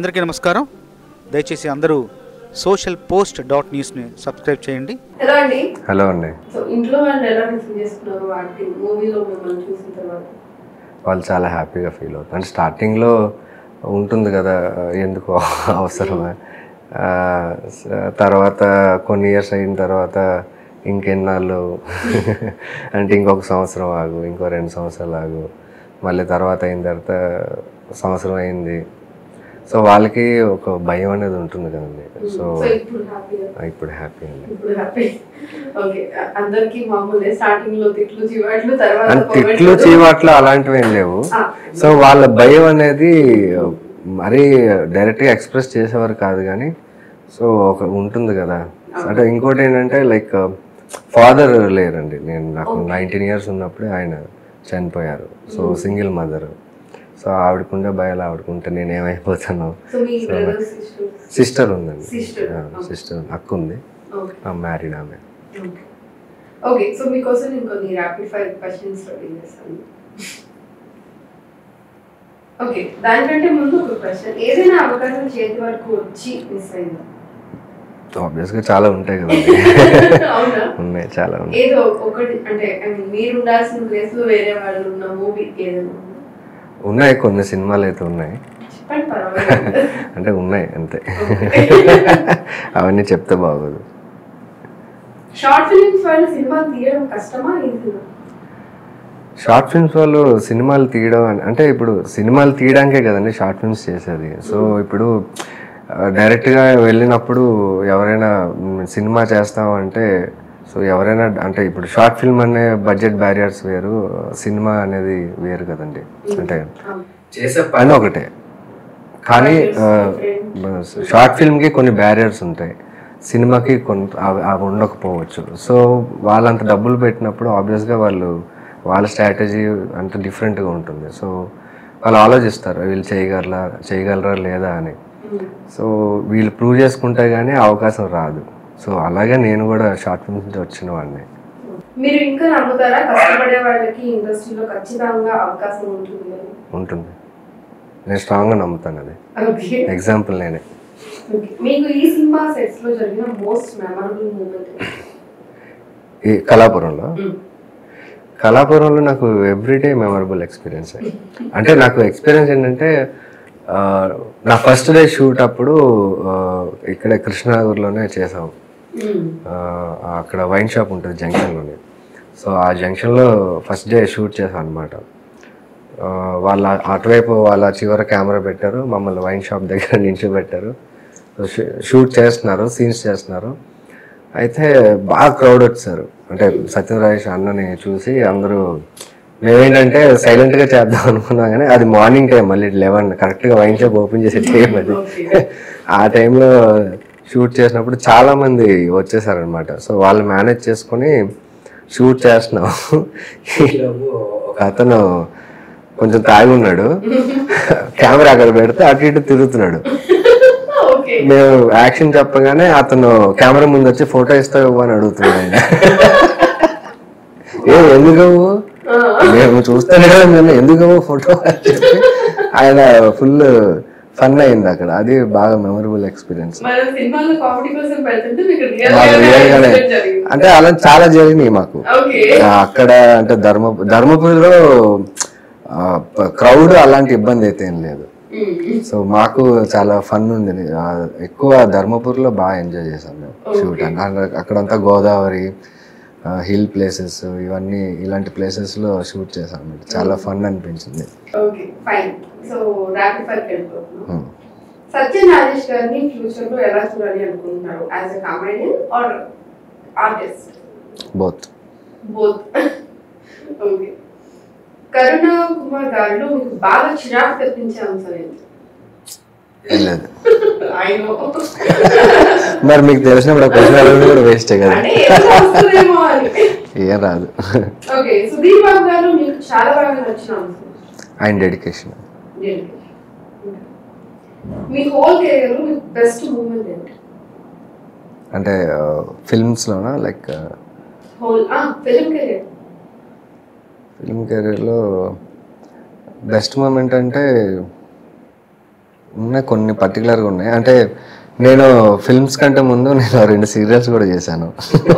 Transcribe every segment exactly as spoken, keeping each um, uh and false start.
అందరికీ నమస్కారం. దయచేసి అందరూ సోషల్ పోస్ట్ డాట్ న్యూస్ని సబ్స్క్రైబ్ చేయండి. హలో అండి. హలో అండి. సో ఇంట్లో వాళ్ళు ఎలా రిసీవ్ చేసుకున్నారు యాక్టింగ్ మూవీలో మిమ్మల్ని చూసిన తర్వాత? వాళ్ళు చాలా హ్యాపీగా ఫీల్ అవుతారు. అంటే స్టార్టింగ్లో ఉంటుంది కదా, ఎందుకు అవసరమా, తర్వాత కొన్ని ఇయర్స్ అయిన తర్వాత ఇంకెన్నాళ్ళు అంటే ఇంకొక సంవత్సరం ఆగు, ఇంకో రెండు సంవత్సరాలు ఆగు, మళ్ళీ తర్వాత అయిన తర్వాత సంవత్సరం అయింది. సో వాళ్ళకి ఒక భయం అనేది ఉంటుంది కదండి. సో ఇప్పుడు హ్యాపీ అండి. తిట్లు చీవాట్లు అలాంటివి ఏం లేవు. సో వాళ్ళ భయం అనేది మరీ డైరెక్ట్గా ఎక్స్ప్రెస్ చేసేవారు కాదు, కానీ సో ఒక ఉంటుంది కదా. అంటే ఇంకోటి ఏంటంటే లైక్ ఫాదర్ లేరండి. నేను నాకు నైన్టీన్ ఇయర్స్ ఉన్నప్పుడే ఆయన చనిపోయారు. So single mother. సో ఆవిడకుండే భయాలు ఆవిడకుంటే నేను ఏమైపోతాను. సిస్టర్ ఉందండి, సిస్టర్ అక్క ఉంది, మ్యారీడ్ ఆమె. ఓకే, సో మీకోసం ఇంకొన్ని ర్యాపిడ్ ఫైర్ క్వశ్చన్స్ రెడీ చేస్తాను. ఓకే, దానికంటే ముందు ఒక క్వశ్చన్, ఏదైనా అవకాశం చేతి వరకు వచ్చి మిస్ అయిందా? ఆబ్వియస్గా చాలా ఉంటాయి కదండి. ఉన్నాయి, చాలా ఉన్నాయి. ఏదో ఒకటి అంటే మీరు ఉండాల్సిన ప్లేస్ లో వేరే వాళ్ళు ఉన్న మూవీ ఏదైనా? ఉన్నాయి, కొన్ని సినిమాలు అయితే ఉన్నాయి. అంటే ఉన్నాయి అంతే, అవన్నీ చెప్తే బాగోదు. షార్ట్ ఫిల్మ్స్ వాళ్ళు సినిమాలు తీయడం కష్టమా? షార్ట్ ఫిల్మ్స్ వాళ్ళు సినిమాలు తీయడం అంటే ఇప్పుడు సినిమాలు తీయడానికే కదండి షార్ట్ ఫిల్మ్స్ చేసేది. సో ఇప్పుడు డైరెక్ట్గా వెళ్ళినప్పుడు ఎవరైనా సినిమా చేస్తామంటే, సో ఎవరైనా అంటే ఇప్పుడు షార్ట్ ఫిల్మ్ అనే బడ్జెట్ బ్యారియర్స్ వేరు, సినిమా అనేది వేరు కదండి. అంటే చేసే పని ఒకటే, కానీ షార్ట్ ఫిల్మ్కి కొన్ని బ్యారియర్స్ ఉంటాయి, సినిమాకి కొంత అవి ఉండకపోవచ్చు. సో వాళ్ళంత డబ్బులు పెట్టినప్పుడు ఆబ్వియస్గా వాళ్ళు వాళ్ళ స్ట్రాటజీ అంత డిఫరెంట్గా ఉంటుంది. సో వాళ్ళు ఆలోచిస్తారు వీళ్ళు చేయగలరా చేయగలరా లేదా అని. సో వీళ్ళు ప్రూవ్ చేసుకుంటే కానీ అవకాశం రాదు. సో అలాగే నేను కూడా షార్ట్ ఫిల్మ్స్ నుంచి వచ్చిన వాడిని. మీరు ఇంకా నమ్ముతారా కష్టపడే వాళ్ళకి ఇండస్ట్రీలో ఖచ్చితంగా అవకాశం ఉంటుంది? ఉంటుంది, నేను స్ట్రాంగ్గా నమ్ముతాను. అది ఎగ్జాంపుల్ నేనే. మీకు ఈ సినిమా సెట్స్ లో జరిగిన మోస్ట్ మెమరబుల్ మూమెంట్? ఈ కళాపురంలో కళాపురంలో నాకు ఎవ్రీడే మెమరబుల్ ఎక్స్పీరియన్స్. అంటే నాకు ఎక్స్పీరియన్స్ ఏంటంటే, నా ఫస్ట్ డే షూట్ అప్పుడు ఇక్కడే కృష్ణానగర్లోనే చేసాం. అక్కడ వైన్ షాప్ ఉంటుంది జంక్షన్లోనే. సో ఆ జంక్షన్లో ఫస్ట్ డే షూట్ చేసాం అనమాట. వాళ్ళ అటువైపు వాళ్ళ చివర కెమెరా పెట్టారు, మమ్మల్ని వైన్ షాప్ దగ్గర నిల్చోబెట్టారు. షూట్ చేస్తున్నారు, సీన్స్ చేస్తున్నారు. అయితే బాగా క్రౌడ్ వచ్చారు. అంటే సత్యరాజేష్ అన్నని చూసి అందరూ, మేమేంటంటే సైలెంట్గా చేద్దాం అనుకున్నాం, కానీ అది మార్నింగ్ టైం, మళ్ళీ లెవెన్ కరెక్ట్గా వైన్ షాప్ ఓపెన్ చేసే టైం అది. ఆ టైంలో షూట్ చేసినప్పుడు చాలా మంది వచ్చేసారనమాట. సో వాళ్ళు మేనేజ్ చేసుకొని షూట్ చేస్తున్నాం. ఒక అతను కొంచెం తాగి ఉన్నాడు, కెమెరా అక్కడ పెడితే అటు ఇటు తిరుగుతున్నాడు. మేము యాక్షన్ చెప్పగానే అతను కెమెరా ముందు వచ్చి ఫోటో ఇస్తావు అని అడుగుతున్నాడు. ఆయన ఏ ఎందుకు మేము చూస్తేనే కదా మేము ఎందుకు ఫోటో అని చెప్పి ఆయన ఫుల్ ఫన్ అయింది అక్కడ. అది బాగా మెమరబుల్ ఎక్స్పీరియన్స్. అంటే అలా చాలా జరిగినాయి మాకు అక్కడ. అంటే ధర్మ ధర్మపురిలో క్రౌడ్ అలాంటి ఇబ్బంది అయితే ఏం లేదు. సో మాకు చాలా ఫన్ ఉంది. ఎక్కువ ధర్మపురిలో బాగా ఎంజాయ్ చేసాం మేము షూట్. అక్కడంతా గోదావరి, హిల్ ప్లేసెస్, ఇవన్నీ ఇలాంటి ప్లేసెస్ లో షూట్ చేసాం. చాలా ఫన్ అనిపించింది. సత్యనారాయణ గారిని ఫ్యూచర్ లో ఎలా చూడాలి అనుకుంటున్నారు? As a comedian or artist? Both. Both. Okay. Karuna Kumar గారిలో మీకు బాగా చిరాకు తెప్పించే అంశం ఏంటి? లేదు. మరి మీకు తెలిసినప్పుడు క్వశ్చన్ కూడా వేస్టే కదా, ఏం రాదు. ఓకే, సుధీర్ బాబు గారు మీకు చాలా బాగా నచ్చిన అంశం? ఆయన డెడికేషన్. మీ హోల్ కెరీర్ లో మీకు బెస్ట్ మూమెంట్ ఏంటి? అంటే ఫిల్మ్స్ లోనా లైక్ హోల్ ఆ ఫిల్మ్ కెరీర్? ఫిల్మ్ కెరీర్లో బెస్ట్ మూమెంట్ అంటే ఉన్నాయి, కొన్ని పర్టికులర్గా ఉన్నాయి. అంటే నేను ఫిల్మ్స్ కంటే ముందు నేను రెండు సీరియల్స్ కూడా చేశాను.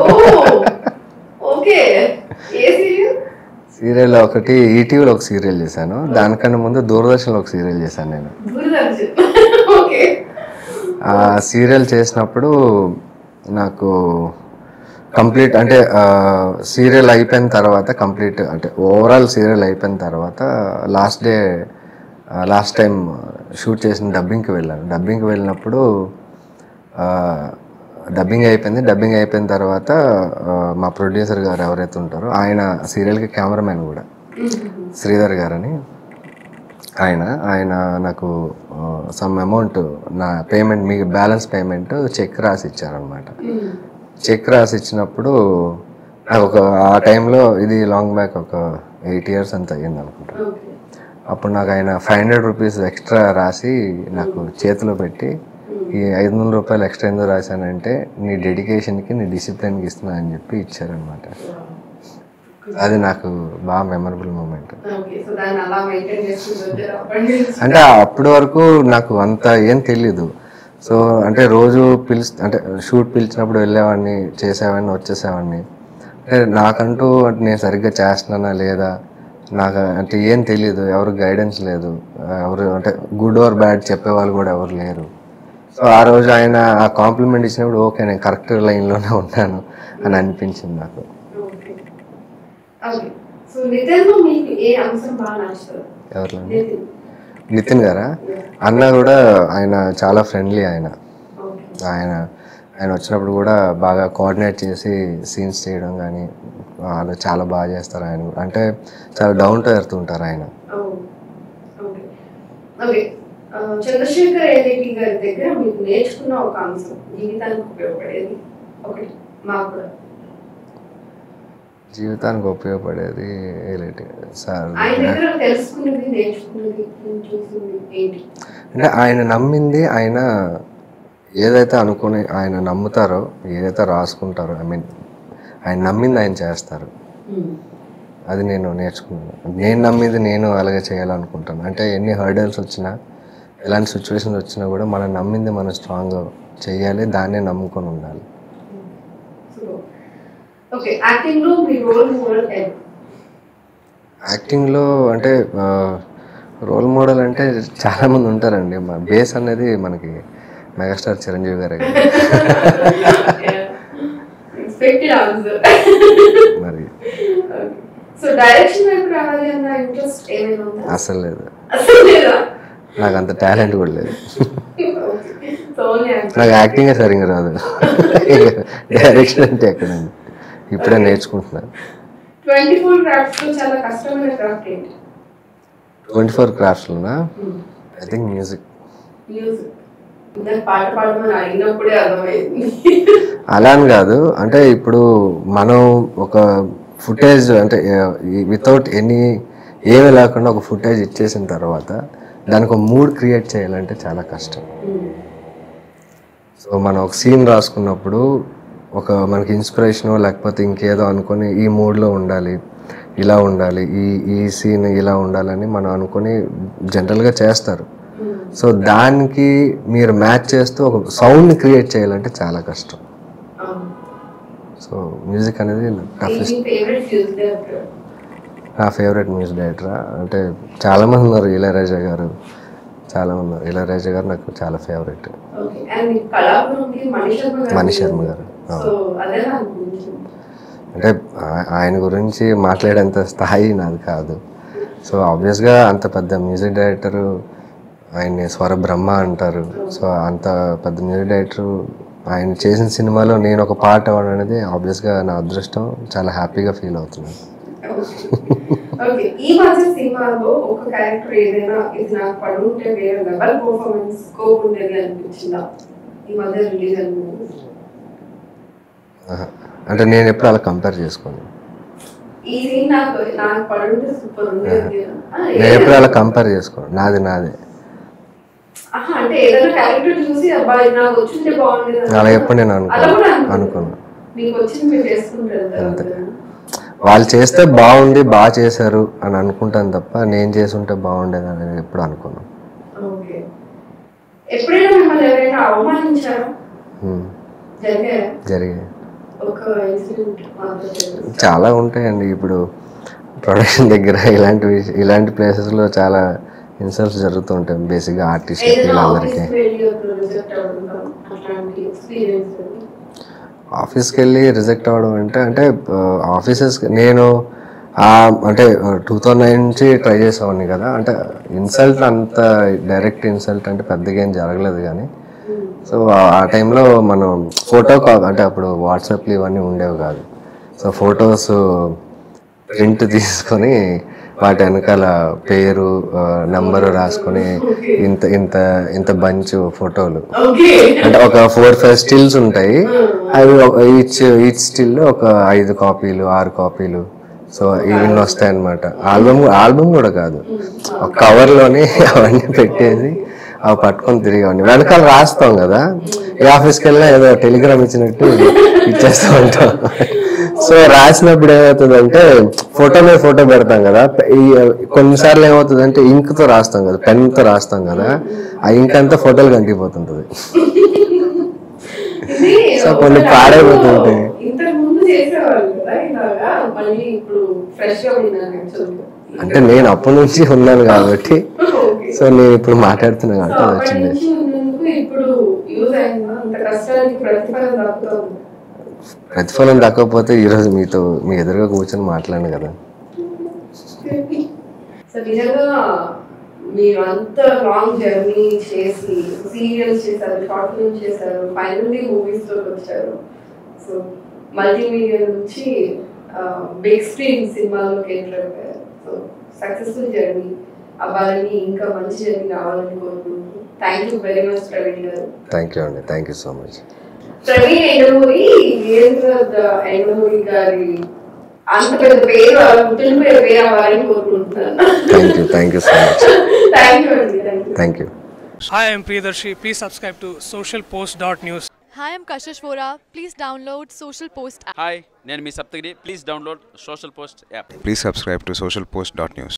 సీరియల్ ఒకటి ఈటీవీలో ఒక సీరియల్ చేశాను, దానికన్నా ముందు దూరదర్శన్లో ఒక సీరియల్ చేశాను నేను. ఆ సీరియల్ చేసినప్పుడు నాకు కంప్లీట్ అంటే సీరియల్ అయిపోయిన తర్వాత కంప్లీట్ అంటే ఓవరాల్ సీరియల్ అయిపోయిన తర్వాత last day last time shoot చేసిన డబ్బింగ్కి వెళ్ళాను. డబ్బింగ్కి వెళ్ళినప్పుడు డబ్బింగ్ అయిపోయింది. డబ్బింగ్ అయిపోయిన తర్వాత మా ప్రొడ్యూసర్ గారు ఎవరైతే ఉంటారో ఆయన సీరియల్కి కెమెరామెన్ కూడా శ్రీధర్ గారని ఆయన ఆయన నాకు సమ్ అమౌంట్ నా పేమెంట్ మీకు బ్యాలెన్స్ పేమెంట్ చెక్ రాసి ఇచ్చారనమాట. చెక్ రాసి ఇచ్చినప్పుడు నాకు ఒక ఆ టైంలో ఇది లాంగ్ బ్యాక్ ఒక ఎయిట్ ఇయర్స్ అంత అయ్యింది అనుకుంటా. అప్పుడు నాకు ఆయన ఫైవ్ హండ్రెడ్ రూపీస్ ఎక్స్ట్రా రాసి నాకు చేతిలో పెట్టి ఈ ఐదు వందల రూపాయలు ఎక్స్ట్రా ఎందుకు రాశానంటే నీ డెడికేషన్కి నీ డిసిప్లిన్కి ఇస్తున్నా అని చెప్పి ఇచ్చారనమాట. అది నాకు బాగా మెమరబుల్ మూమెంట్. అంటే అప్పటి వరకు నాకు అంత ఏం తెలీదు. సో అంటే రోజు పిలిచి అంటే షూట్ పిలిచినప్పుడు వెళ్ళేవాడిని, చేసేవాడిని, వచ్చేసేవాడిని. అంటే నాకంటూ అంటే నేను సరిగ్గా చేస్తున్నానా లేదా నాకు అంటే ఏం తెలీదు, ఎవరు గైడెన్స్ లేదు, ఎవరు అంటే గుడ్ ఆర్ బ్యాడ్ చెప్పేవాళ్ళు కూడా ఎవరు లేరు. సో ఆ రోజు ఆయన ఆ కాంప్లిమెంట్ ఇచ్చినప్పుడు ఓకే నేను కరెక్ట్ లైన్లోనే ఉన్నాను అని అనిపించింది నాకు. ఎవరు నితిన్ గారా? అన్న కూడా ఆయన చాలా ఫ్రెండ్లీ. ఆయన ఆయన ఆయన వచ్చినప్పుడు కూడా బాగా కోఆర్డినేట్ చేసి సీన్స్ చేయడం కానీ వాళ్ళు చాలా బాగా చేస్తారు. ఆయన అంటే చాలా డౌన్ టు ఎర్త్ ఉంటారు ఆయన. చంద్రశేఖర్ ఏలేటి గారి దగ్గర మీకు నేర్చుకున్న ఒక అంశం జీవితానికి ఉపయోగపడేది ఒకటి మాకు కూడా. జీవితానికి ఉపయోగపడేది ఏలేటి సార్ తెలుసుకున్నది నేర్చుకున్నది ఏంటి అంటే ఆయన నమ్మింది, ఆయన ఏదైతే అనుకుని ఆయన నమ్ముతారో ఏదైతే రాసుకుంటారో ఐ మీన్ ఆయన నమ్మింది ఆయన చేస్తారు. అది నేను నేర్చుకున్నాను. నేను నమ్మింది నేను అలాగే చేయాలనుకుంటాను. అంటే ఎన్ని హర్డల్స్ వచ్చినా ఎలాంటి సిచ్యువేషన్స్ వచ్చినా కూడా మనం నమ్మింది మనం స్ట్రాంగ్గా చేయాలి, దాన్నే నమ్ముకొని ఉండాలి. యాక్టింగ్లో అంటే రోల్ మోడల్ అంటే చాలామంది ఉంటారండి. మా బేస్ అనేది మనకి మెగాస్టార్ చిరంజీవి గారే. మరి అసలు లేదు, నాకు అంత టాలెంట్ కూడా లేదు. నాకు యాక్టింగే సరిగ్గా రాదు, డైరెక్షన్ అంటే ఎక్కడండి ఇప్పుడే నేర్చుకుంటున్నాను. ట్వంటీ ఫోర్ క్రాఫ్ట్స్లోనా? I think music. అలా అని కాదు, అంటే ఇప్పుడు మనం ఒక ఫుటేజ్ అంటే వితౌట్ ఎనీ ఏమీ లేకుండా ఒక ఫుటేజ్ ఇచ్చేసిన తర్వాత దానికి ఒక మూడ్ క్రియేట్ చేయాలంటే చాలా కష్టం. సో మనం ఒక సీన్ రాసుకున్నప్పుడు ఒక మనకి ఇన్స్పిరేషనో లేకపోతే ఇంకేదో అనుకొని ఈ మూడ్లో ఉండాలి, ఇలా ఉండాలి, ఈ ఈ సీన్ ఇలా ఉండాలని మనం అనుకొని జనరల్గా చేస్తారు. సో దానికి మీరు మ్యాచ్ చేస్తూ ఒక సౌండ్ని క్రియేట్ చేయాలంటే చాలా కష్టం. సో మ్యూజిక్ అనేది టఫెస్ట్. నా ఫేవరెట్ మ్యూజిక్ డైరెక్టరా అంటే చాలామంది ఉన్నారు. ఇళయరాజా గారు చాలామంది ఉన్నారు. ఇళయరాజా గారు నాకు చాలా ఫేవరెట్. మణి శర్మ గారు అంటే ఆయన గురించి మాట్లాడేంత స్థాయి నాది కాదు. సో ఆబ్వియస్గా అంత పెద్ద మ్యూజిక్ డైరెక్టరు, ఆయన్ని స్వర బ్రహ్మ అంటారు. సో అంత పెద్ద మ్యూజిక్ డైరెక్టరు ఆయన చేసిన సినిమాలో నేను ఒక పార్ట్ అవ్వడం అనేది ఆబ్వియస్గా నా అదృష్టం. చాలా హ్యాపీగా ఫీల్ అవుతున్నాను. ఈ మధ్య సినిమాలో ఒక క్యారెక్టర్ ఏదైనా ఇది నాకు పడుంటే వేరే లెవెల్ పర్ఫార్మెన్స్ స్కోప్ ఉండేది అనిపించిందా ఈ మధ్య రిలీజ్ అయింది? అంటే నేను ఎప్పుడు అలా కంపేర్ చేసుకోను. ఈ సీన్ నాకు నాకు పడుంటే సూపర్ ఉండేది నేను ఎప్పుడు అలా కంపేర్ చేసుకోను. నాది నాదే. అంటే ఏదైనా క్యారెక్టర్ చూసి అబ్బాయి నాకు వచ్చింటే బాగుండేది అలా ఎప్పుడు నేను అనుకోను అనుకోను మీకు వచ్చింది మీరు చేసుకుంటారు అంతే. వాళ్ళు చేస్తే బాగుంది, బాగా చేశారు అని అనుకుంటాను తప్ప నేను చేసుంటే బాగుండేది అనేది ఎప్పుడు అనుకోను. ఎప్పుడైనా మిమ్మల్ని ఎవరైనా అవమానించారా? జరిగారా? జరిగాయి, ఒక ఇన్సిడెంట్ మాత్రం. చాలా ఉంటాయండి. ఇప్పుడు ప్రొడక్షన్ దగ్గర ఇలాంటి ఇలాంటి ప్లేసెస్లో చాలా ఇన్సల్ట్స్ జరుగుతూ ఉంటాయి బేసిక్గా ఆర్టిస్ట్ వీళ్ళందరికీ. ఆఫీస్కి వెళ్ళి రిజెక్ట్ అవ్వడం అంటే అంటే ఆఫీసెస్ నేను అంటే టూ థౌజండ్ నైన్ నుంచి ట్రై చేసేవాడిని కదా, అంటే ఇన్సల్ట్ అంత డైరెక్ట్ ఇన్సల్ట్ అంటే పెద్దగా ఏం జరగలేదు కానీ, సో ఆ టైంలో మనం ఫోటో కాల్ అంటే అప్పుడు వాట్సాప్లు ఇవన్నీ ఉండేవి కాదు. సో ఫొటోస్ ప్రింట్ తీసుకొని వాటి వెనకాల పేరు నంబరు రాసుకొని ఇంత ఇంత ఇంత బంచ్ ఫోటోలు అంటే ఒక ఫోర్ ఫైవ్ స్టిల్స్ ఉంటాయి, అవి ఈచ్ ఈచ్ స్టిల్ ఒక ఐదు కాపీలు ఆరు కాపీలు సో ఇవన్నీ వస్తాయి అన్నమాట. ఆల్బమ్ ఆల్బమ్ కూడా కాదు, ఒక కవర్లోనే అవన్నీ పెట్టేసి అవి పట్టుకొని తిరిగేవాడిని. వెనకాల రాస్తాం కదా, ఏ ఆఫీస్కి వెళ్ళినా ఏదో టెలిగ్రామ్ ఇచ్చినట్టు ఇచ్చేస్తూ ఉంటాం. సో రాసినప్పుడు ఏమవుతుందంటే ఫోటో మీద ఫోటో పెడతాం కదా, ఈ కొన్నిసార్లు ఏమవుతుందంటే ఇంక్తో రాస్తాం కదా, పెన్తో రాస్తాం కదా, ఆ ఇంక్ అంతా ఫోటోలు కంటిపోతుంటుంది. సో కొన్ని పాడైపోతుంటాయి. అంటే నేను అప్పటి నుంచి ఉన్నాను కాబట్టి, సో నేను ఇప్పుడు మాట్లాడుతున్నాను కాబట్టి అది వచ్చింది. ప్రతిఫలం దక్కకపోతే ఈరోజు మీతో మీ ఎదురుగా కూర్చొని మాట్లాడాను కదా. మీరు అంత లాంగ్ జర్నీ చేసి సీరియల్స్ చేశారు, షార్ట్ ఫిల్మ్ చేశారు, ఫైనల్లీ మూవీస్ లోకి వచ్చారు. సో మల్టీమీడియా నుంచి బిగ్ స్క్రీన్ సినిమాలోకి ఎంటర్ అయిపోయారు. సో సక్సెస్ఫుల్ జర్నీ అవ్వాలని, ఇంకా మంచి జర్నీ రావాలని కోరుకుంటున్నాను. Thank you very much Praveen గారు. థ్యాంక్ యూ అండి, thank you so much. Praveen Yandamuri Veerendra Yandamuri గారి అంత పెద్ద పేరు పుట్టిన పేరు పేరు అవ్వాలని కోరుకుంటున్నాను. Thank you, thank you so much. Thank you అండి, thank you. Thank you. Hi, I'm Priyadarshi. Please subscribe to social post dot news. Hi, I'm Kashish Vora. Please download SocialPost app. Hi, నేను మీ Saptagiri. Please download social post app. Please subscribe to social post dot news.